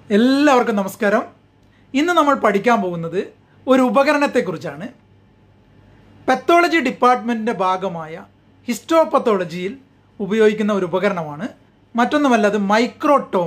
എല്ലാവർക്കും നമസ്കാരം. ഇന്ന് നമ്മൾ പഠിക്കാൻ പോകുന്നത് ഒരു ഉപകരണത്തെക്കുറിച്ചാണ്. പത്തോളജി ഡിപ്പാർട്ട്മെൻറ്റിൻ്റെ ഭാഗമായ ഹിസ്റ്റോപത്തോളജിയിൽ ഉപയോഗിക്കുന്ന ഒരു ഉപകരണമാണ്. മറ്റൊന്നുമല്ല, അത് മൈക്രോടോം.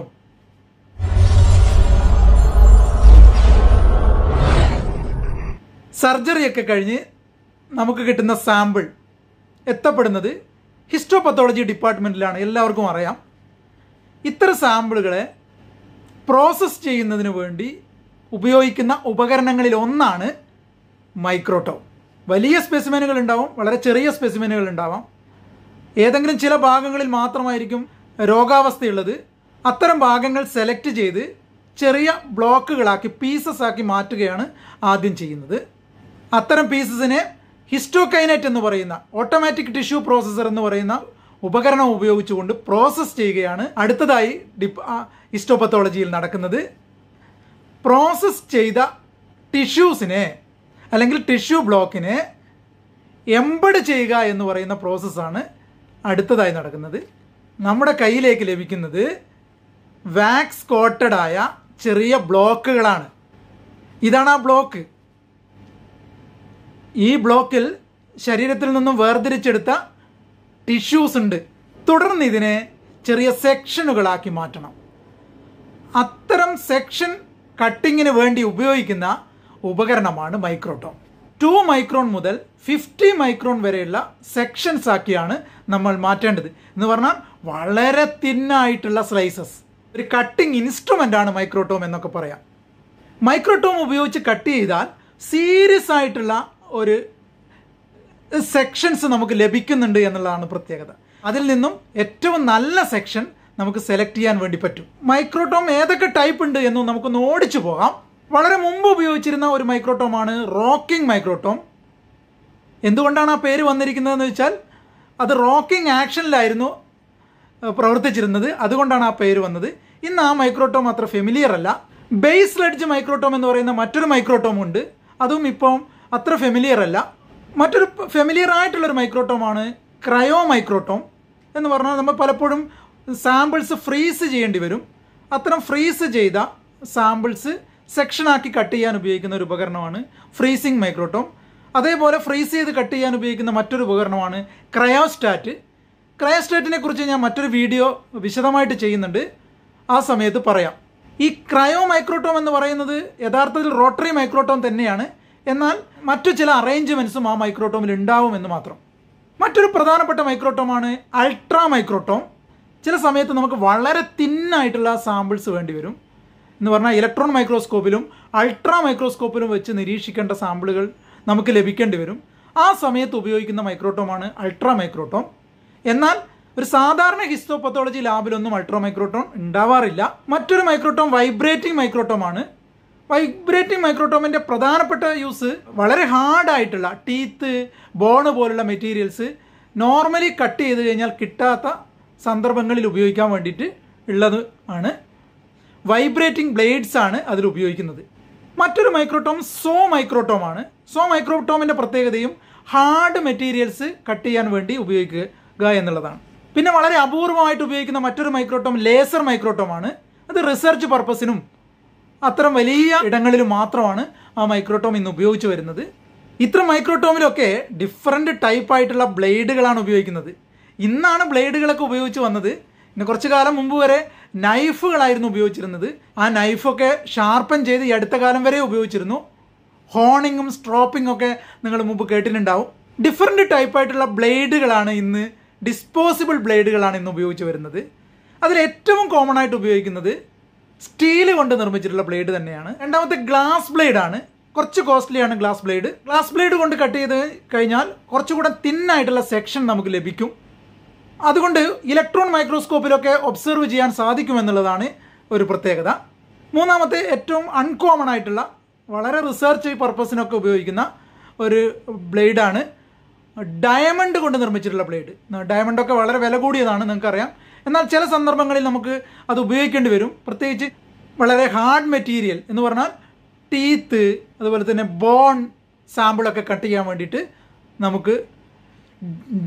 സർജറിയൊക്കെ കഴിഞ്ഞ് നമുക്ക് കിട്ടുന്ന സാമ്പിൾ എത്തപ്പെടുന്നത് ഹിസ്റ്റോപത്തോളജി ഡിപ്പാർട്ട്മെൻറ്റിലാണ്. എല്ലാവർക്കും അറിയാം. ഇത്തരം സാമ്പിളുകളെ പ്രോസസ്സ് ചെയ്യുന്നതിന് വേണ്ടി ഉപയോഗിക്കുന്ന ഉപകരണങ്ങളിൽ ഒന്നാണ് മൈക്രോടോം. വലിയ സ്പെസിമെനുകൾ ഉണ്ടാവും, വളരെ ചെറിയ സ്പെസിമെനുകൾ ഉണ്ടാവാം. ഏതെങ്കിലും ചില ഭാഗങ്ങളിൽ മാത്രമായിരിക്കും രോഗാവസ്ഥയുള്ളത്. അത്തരം ഭാഗങ്ങൾ സെലക്ട് ചെയ്ത് ചെറിയ ബ്ലോക്കുകളാക്കി പീസസ് ആക്കി മാറ്റുകയാണ് ആദ്യം ചെയ്യുന്നത്. അത്തരം പീസസിനെ ഹിസ്റ്റോകൈനേറ്റ് എന്ന് പറയുന്ന ഓട്ടോമാറ്റിക് ടിഷ്യൂ പ്രോസസ്സർ എന്ന് പറയുന്ന ഉപകരണം ഉപയോഗിച്ചുകൊണ്ട് പ്രോസസ്സ് ചെയ്യുകയാണ് അടുത്തതായി ഹിസ്റ്റോപത്തോളജിയിൽ നടക്കുന്നത്. പ്രോസസ്സ് ചെയ്ത ടിഷ്യൂസിനെ അല്ലെങ്കിൽ ടിഷ്യൂ ബ്ലോക്കിനെ എംബഡ് ചെയ്യുക എന്ന് പറയുന്ന പ്രോസസ്സാണ് അടുത്തതായി നടക്കുന്നത്. നമ്മുടെ കയ്യിലേക്ക് ലഭിക്കുന്നത് വാക്സ് കോട്ടഡ് ആയ ചെറിയ ബ്ലോക്കുകളാണ്. ഇതാണ് ആ ബ്ലോക്ക്. ഈ ബ്ലോക്കിൽ ശരീരത്തിൽ നിന്നും വേർതിരിച്ചെടുത്ത ടിഷ്യൂസ് ഉണ്ട്. തുടർന്ന് ഇതിനെ ചെറിയ സെക്ഷനുകളാക്കി മാറ്റണം. അത്തരം സെക്ഷൻ കട്ടിങ്ങിന് വേണ്ടി ഉപയോഗിക്കുന്ന ഉപകരണമാണ് മൈക്രോടോം. 2 മൈക്രോൺ മുതൽ 50 മൈക്രോൺ വരെയുള്ള സെക്ഷൻസ് ആക്കിയാണ് നമ്മൾ മാറ്റേണ്ടത്. എന്ന് പറഞ്ഞാൽ വളരെ തിന്നായിട്ടുള്ള സ്ലൈസസ്. ഒരു കട്ടിംഗ് ഇൻസ്ട്രുമെൻ്റ് ആണ് മൈക്രോടോം എന്നൊക്കെ പറയാം. മൈക്രോടോം ഉപയോഗിച്ച് കട്ട് ചെയ്താൽ സീരിയസ് ആയിട്ടുള്ള ഒരു സെക്ഷൻസ് നമുക്ക് ലഭിക്കുന്നുണ്ട് എന്നുള്ളതാണ് പ്രത്യേകത. അതിൽ നിന്നും ഏറ്റവും നല്ല സെക്ഷൻ നമുക്ക് സെലക്ട് ചെയ്യാൻ വേണ്ടി പറ്റും. മൈക്രോടോം ഏതൊക്കെ ടൈപ്പ് ഉണ്ട് എന്നും നമുക്കൊന്ന് ഓടിച്ചു പോകാം. വളരെ മുമ്പ് ഉപയോഗിച്ചിരുന്ന ഒരു മൈക്രോടോമാണ് റോക്കിംഗ് മൈക്രോടോം. എന്തുകൊണ്ടാണ് ആ പേര് വന്നിരിക്കുന്നതെന്ന് വെച്ചാൽ അത് റോക്കിംഗ് ആക്ഷനിലായിരുന്നു പ്രവർത്തിച്ചിരുന്നത്. അതുകൊണ്ടാണ് ആ പേര് വന്നത്. ഇന്ന് ആ മൈക്രോടോം അത്ര ഫെമിലിയർ അല്ല. ബേസ് ലെഡ്ജ് മൈക്രോടോം എന്ന് പറയുന്ന മറ്റൊരു മൈക്രോടോം ഉണ്ട്. അതും ഇപ്പം അത്ര ഫെമിലിയർ അല്ല. മറ്റൊരു ഫെമിലിയർ ആയിട്ടുള്ളൊരു മൈക്രോടോമാണ് ക്രയോ മൈക്രോടോം. എന്ന് പറഞ്ഞാൽ നമ്മൾ പലപ്പോഴും സാമ്പിൾസ് ഫ്രീസ് ചെയ്യേണ്ടി വരും. അത്തരം ഫ്രീസ് ചെയ്ത സാമ്പിൾസ് സെക്ഷനാക്കി കട്ട് ചെയ്യാൻ ഉപയോഗിക്കുന്ന ഒരു ഉപകരണമാണ് ഫ്രീസിംഗ് മൈക്രോടോം. അതേപോലെ ഫ്രീസ് ചെയ്ത് കട്ട് ചെയ്യാൻ ഉപയോഗിക്കുന്ന മറ്റൊരു ഉപകരണമാണ് ക്രയോസ്റ്റാറ്റ്. ക്രയോസ്റ്റാറ്റിനെ കുറിച്ച് ഞാൻ മറ്റൊരു വീഡിയോ വിശദമായിട്ട് ചെയ്യുന്നുണ്ട്, ആ സമയത്ത് പറയാം. ഈ ക്രയോ മൈക്രോടോം എന്ന് പറയുന്നത് യഥാർത്ഥത്തിൽ റോട്ടറി മൈക്രോടോം തന്നെയാണ്. എന്നാൽ മറ്റു ചില അറേഞ്ച്മെൻറ്റ്സും ആ മൈക്രോടോമിൽ ഉണ്ടാവുമെന്ന് മാത്രം. മറ്റൊരു പ്രധാനപ്പെട്ട മൈക്രോടോമാണ് അൾട്രാ മൈക്രോടോം. ചില സമയത്ത് നമുക്ക് വളരെ തിന്നായിട്ടുള്ള സാമ്പിൾസ് വേണ്ടി വരും. എന്ന് പറഞ്ഞാൽ ഇലക്ട്രോൺ മൈക്രോസ്കോപ്പിലും അൾട്രാ മൈക്രോസ്കോപ്പിലും വെച്ച് നിരീക്ഷിക്കേണ്ട സാമ്പിളുകൾ നമുക്ക് ലഭിക്കേണ്ടി വരും. ആ സമയത്ത് ഉപയോഗിക്കുന്ന മൈക്രോടോമാണ് അൾട്രാ മൈക്രോടോം. എന്നാൽ ഒരു സാധാരണ ഹിസ്റ്റോപത്തോളജി ലാബിലൊന്നും അൾട്രാ മൈക്രോടോം ഉണ്ടാവാറില്ല. മറ്റൊരു മൈക്രോടോം വൈബ്രേറ്റിംഗ് മൈക്രോടോമാണ്. വൈബ്രേറ്റിംഗ് മൈക്രോടോമിൻ്റെ പ്രധാനപ്പെട്ട യൂസ് വളരെ ഹാർഡായിട്ടുള്ള ടീത്ത്, ബോണ് പോലുള്ള മെറ്റീരിയൽസ് നോർമലി കട്ട് ചെയ്ത് കഴിഞ്ഞാൽ കിട്ടാത്ത സന്ദർഭങ്ങളിൽ ഉപയോഗിക്കാൻ വേണ്ടിയിട്ട് ഉള്ളത് ആണ്. വൈബ്രേറ്റിംഗ് ബ്ലേഡ്സ് ആണ് അതിൽ ഉപയോഗിക്കുന്നത്. മറ്റൊരു മൈക്രോടോം സോ മൈക്രോടോമാണ്. സോ മൈക്രോടോമിൻ്റെ പ്രത്യേകതയും ഹാർഡ് മെറ്റീരിയൽസ് കട്ട് ചെയ്യാൻ വേണ്ടി ഉപയോഗിക്കുക എന്നുള്ളതാണ്. പിന്നെ വളരെ അപൂർവമായിട്ട് ഉപയോഗിക്കുന്ന മറ്റൊരു മൈക്രോടോം ലേസർ മൈക്രോടോമാണ്. അത് റിസർച്ച് പർപ്പസിനും അത്തരം വലിയ ഇടങ്ങളിലും മാത്രമാണ് ആ മൈക്രോടോം ഇന്ന് ഉപയോഗിച്ച് വരുന്നത്. ഇത്തരം മൈക്രോടോമിലൊക്കെ ഡിഫറെൻറ്റ് ടൈപ്പായിട്ടുള്ള ബ്ലേഡുകളാണ് ഉപയോഗിക്കുന്നത്. ഇന്നാണ് ബ്ലേഡുകളൊക്കെ ഉപയോഗിച്ച് വന്നത്. പിന്നെ കുറച്ച് കാലം മുമ്പ് വരെ നൈഫുകളായിരുന്നു ഉപയോഗിച്ചിരുന്നത്. ആ നൈഫൊക്കെ ഷാർപ്പൻ ചെയ്ത് ഈ അടുത്ത കാലം വരെ ഉപയോഗിച്ചിരുന്നു. ഹോണിങ്ങും സ്ട്രോപ്പിങ്ങും ഒക്കെ നിങ്ങൾ മുമ്പ് കേട്ടിട്ടുണ്ടാവും. ഡിഫറെൻറ്റ് ടൈപ്പായിട്ടുള്ള ബ്ലേഡുകളാണ് ഇന്ന്, ഡിസ്പോസിബിൾ ബ്ലേഡുകളാണ് ഇന്ന് ഉപയോഗിച്ച് വരുന്നത്. അതിൽ ഏറ്റവും കോമൺ ആയിട്ട് ഉപയോഗിക്കുന്നത് സ്റ്റീൽ കൊണ്ട് നിർമ്മിച്ചിട്ടുള്ള ബ്ലേഡ് തന്നെയാണ്. രണ്ടാമത്തെ ഗ്ലാസ് ബ്ലേഡ് ആണ്. കുറച്ച് കോസ്റ്റ്ലിയാണ് ഗ്ലാസ് ബ്ലേഡ്. ഗ്ലാസ് ബ്ലേഡ് കൊണ്ട് കട്ട് ചെയ്ത് കഴിഞ്ഞാൽ കുറച്ചുകൂടെ തിന്നായിട്ടുള്ള സെക്ഷൻ നമുക്ക് ലഭിക്കും. അതുകൊണ്ട് ഇലക്ട്രോൺ മൈക്രോസ്കോപ്പിലൊക്കെ ഒബ്സർവ് ചെയ്യാൻ സാധിക്കുമെന്നുള്ളതാണ് ഒരു പ്രത്യേകത. മൂന്നാമത്തെ ഏറ്റവും അൺകോമൺ ആയിട്ടുള്ള വളരെ റിസർച്ച് പർപ്പസിനൊക്കെ ഉപയോഗിക്കുന്ന ഒരു ബ്ലേഡാണ് ഡയമണ്ട് കൊണ്ട് നിർമ്മിച്ചിട്ടുള്ള ബ്ലേഡ്. ഡയമണ്ടൊക്കെ വളരെ വില കൂടിയതാണ്, നിങ്ങൾക്കറിയാം. എന്നാൽ ചില സന്ദർഭങ്ങളിൽ നമുക്ക് അത് ഉപയോഗിക്കേണ്ടി വരും. പ്രത്യേകിച്ച് വളരെ ഹാർഡ് മെറ്റീരിയൽ എന്ന് പറഞ്ഞാൽ ടീത്ത്, അതുപോലെ തന്നെ ബോൺ സാമ്പിളൊക്കെ കട്ട് ചെയ്യാൻ വേണ്ടിയിട്ട് നമുക്ക്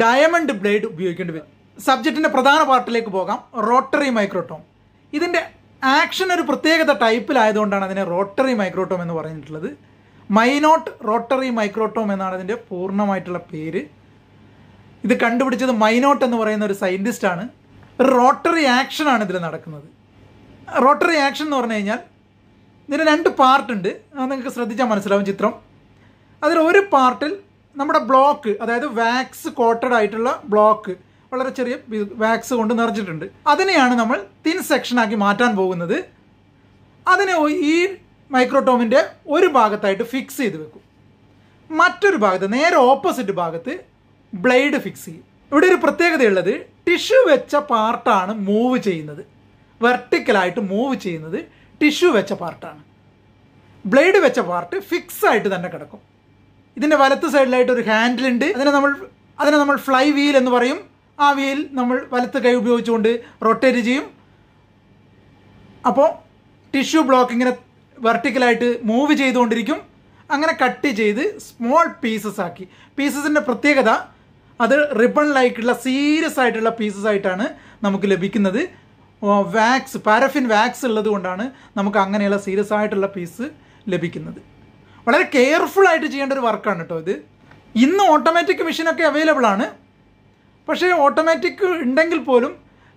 ഡയമണ്ട് ബ്ലേഡ് ഉപയോഗിക്കേണ്ടി വരും. സബ്ജക്റ്റിൻ്റെ പ്രധാന പാർട്ടിലേക്ക് പോകാം. Rotary microtome. ഇതിൻ്റെ ആക്ഷൻ ഒരു പ്രത്യേകത ടൈപ്പിലായതുകൊണ്ടാണ് അതിനെ റോട്ടറി മൈക്രോട്ടോം എന്ന് പറഞ്ഞിട്ടുള്ളത്. മൈനോട്ട് റോട്ടറി മൈക്രോട്ടോം എന്നാണ് അതിൻ്റെ പൂർണ്ണമായിട്ടുള്ള പേര്. ഇത് കണ്ടുപിടിച്ചത് മൈനോട്ട് എന്ന് പറയുന്ന ഒരു സയൻറ്റിസ്റ്റാണ്. ഒരു റോട്ടറി ആക്ഷനാണ് ഇതിൽ നടക്കുന്നത്. റോട്ടറി ആക്ഷൻ എന്ന് പറഞ്ഞു കഴിഞ്ഞാൽ ഇതിന് 2 പാർട്ടുണ്ട്. അത് നിങ്ങൾക്ക് ശ്രദ്ധിച്ചാൽ മനസ്സിലാവും ചിത്രം. അതിൽ ഒരു പാർട്ടിൽ നമ്മുടെ ബ്ലോക്ക്, അതായത് വാക്സ് കോട്ടഡ് ആയിട്ടുള്ള ബ്ലോക്ക്, വളരെ ചെറിയ വാക്സ് കൊണ്ട് നിറച്ചിട്ടുണ്ട്. അതിനെയാണ് നമ്മൾ തിൻ സെക്ഷനാക്കി മാറ്റാൻ പോകുന്നത്. അതിനെ ഈ മൈക്രോട്ടോമിൻ്റെ ഒരു ഭാഗത്തായിട്ട് ഫിക്സ് ചെയ്ത് വെക്കും. മറ്റൊരു ഭാഗത്ത്, നേരെ ഓപ്പോസിറ്റ് ഭാഗത്ത് ബ്ലേഡ് ഫിക്സ് ചെയ്യും. ഇവിടെ ഒരു പ്രത്യേകതയുള്ളത്, ടിഷ്യൂ വെച്ച പാർട്ടാണ് മൂവ് ചെയ്യുന്നത്. വെർട്ടിക്കലായിട്ട് മൂവ് ചെയ്യുന്നത് ടിഷ്യൂ വെച്ച പാർട്ടാണ്. ബ്ലേഡ് വെച്ച പാർട്ട് ഫിക്സ് ആയിട്ട് തന്നെ കിടക്കും. ഇതിൻ്റെ വലത്ത് സൈഡിലായിട്ട് ഒരു ഹാൻഡിലുണ്ട്. അതിനെ നമ്മൾ ഫ്ലൈ വീൽ എന്ന് പറയും. ആ വീൽ നമ്മൾ വലത്ത് കൈ ഉപയോഗിച്ചുകൊണ്ട് റൊട്ടേറ്റ് ചെയ്യും. അപ്പോൾ ടിഷ്യൂ ബ്ലോക്ക് ഇങ്ങനെ വെർട്ടിക്കലായിട്ട് മൂവ് ചെയ്തുകൊണ്ടിരിക്കും. അങ്ങനെ കട്ട് ചെയ്ത് സ്മോൾ പീസസ് ആക്കി. പീസസിൻ്റെ പ്രത്യേകത, അത് റിബൺ ലൈക്കുള്ള സീരിയസ് ആയിട്ടുള്ള പീസസ് ആയിട്ടാണ് നമുക്ക് ലഭിക്കുന്നത്. വാക്സ്, പാരഫിൻ വാക്സ് ഉള്ളത് കൊണ്ടാണ് നമുക്ക് അങ്ങനെയുള്ള സീരിയസ് ആയിട്ടുള്ള പീസ് ലഭിക്കുന്നത്. വളരെ കെയർഫുൾ ആയിട്ട് ചെയ്യേണ്ട ഒരു വർക്കാണ് കേട്ടോ ഇത്. ഇന്ന് ഓട്ടോമാറ്റിക് മെഷീനൊക്കെ അവൈലബിൾ ആണ്. പക്ഷേ ഓട്ടോമാറ്റിക് ഉണ്ടെങ്കിൽ പോലും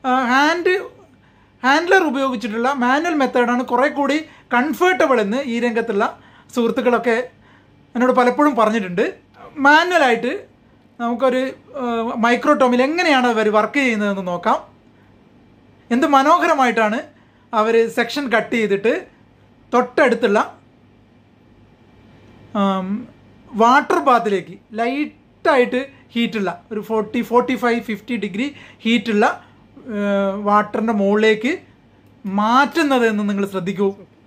ഹാൻഡ്ലർ ഉപയോഗിച്ചിട്ടുള്ള മാനുവൽ മെത്തേഡാണ് കുറേ കൂടി കംഫർട്ടബിൾ എന്ന് ഈ രംഗത്തുള്ള സുഹൃത്തുക്കളൊക്കെ എന്നോട് പലപ്പോഴും പറഞ്ഞിട്ടുണ്ട്. മാനുവലായിട്ട് നമുക്കൊരു മൈക്രോടോമിൽ എങ്ങനെയാണ് അവർ വർക്ക് ചെയ്യുന്നതെന്ന് നോക്കാം. എന്ത് മനോഹരമായിട്ടാണ് അവർ സെക്ഷൻ കട്ട് ചെയ്തിട്ട് തൊട്ടടുത്തുള്ള വാട്ടർ ബാത്തിലേക്ക് ലൈറ്റായിട്ട് ഹീറ്റുള്ള ഒരു 45-50 ഡിഗ്രി ഹീറ്റുള്ള വാട്ടറിൻ്റെ മുകളിലേക്ക് മാറ്റുന്നത് എന്ന് നിങ്ങൾ ശ്രദ്ധിക്കൂ.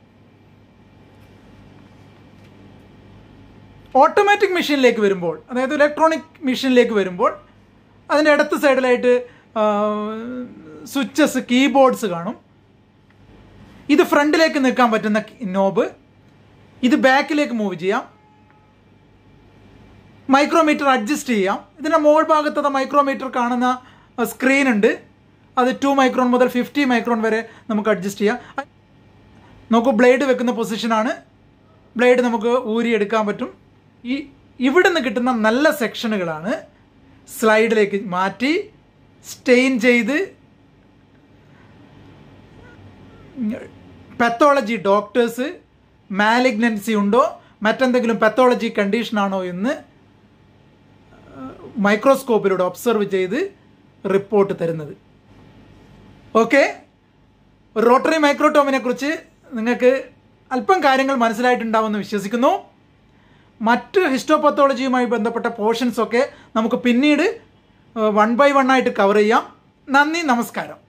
ഓട്ടോമാറ്റിക് മെഷീനിലേക്ക് വരുമ്പോൾ, അതായത് ഇലക്ട്രോണിക് മെഷീനിലേക്ക് വരുമ്പോൾ അതിൻ്റെ ഇടത്ത് സൈഡിലായിട്ട് സ്വിച്ചസ്, കീബോർഡ്സ് കാണും. ഇത് ഫ്രണ്ടിലേക്ക് നിൽക്കാൻ പറ്റുന്ന നോബ്, ഇത് ബാക്കിലേക്ക് മൂവ് ചെയ്യാം. മൈക്രോമീറ്റർ അഡ്ജസ്റ്റ് ചെയ്യാം. ഇതിൻ്റെ മുകൾ ഭാഗത്തുള്ള മൈക്രോമീറ്റർ കാണുന്ന സ്ക്രീൻ ഉണ്ട്. അത് 2 മൈക്രോൺ മുതൽ 50 മൈക്രോൺ വരെ നമുക്ക് അഡ്ജസ്റ്റ് ചെയ്യാം. നമുക്ക് ബ്ലേഡ് വെക്കുന്ന പൊസിഷനാണ്. ബ്ലേഡ് നമുക്ക് ഊരിയെടുക്കാൻ പറ്റും. ഇവിടെ നിന്ന് കിട്ടുന്ന നല്ല സെക്ഷനുകളാണ് സ്ലൈഡിലേക്ക് മാറ്റി സ്റ്റെയിൻ ചെയ്ത് പാത്തോളജി ഡോക്ടേഴ്സ് മാലിഗ്നൻസി ഉണ്ടോ, മറ്റെന്തെങ്കിലും പാത്തോളജി കണ്ടീഷനാണോ എന്ന് മൈക്രോസ്കോപ്പിലൂടെ ഒബ്സർവ് ചെയ്ത് റിപ്പോർട്ട് തരുന്നത്. ഓക്കെ, റോട്ടറി മൈക്രോടോമിനെ കുറിച്ച് നിങ്ങൾക്ക് അല്പം കാര്യങ്ങൾ മനസ്സിലായിട്ടുണ്ടാവുമെന്ന് വിശ്വസിക്കുന്നു. മറ്റ് ഹിസ്റ്റോപത്തോളജിയുമായി ബന്ധപ്പെട്ട പോർഷൻസൊക്കെ നമുക്ക് പിന്നീട് 1 by 1 ആയിട്ട് കവർ ചെയ്യാം. നന്ദി, നമസ്കാരം.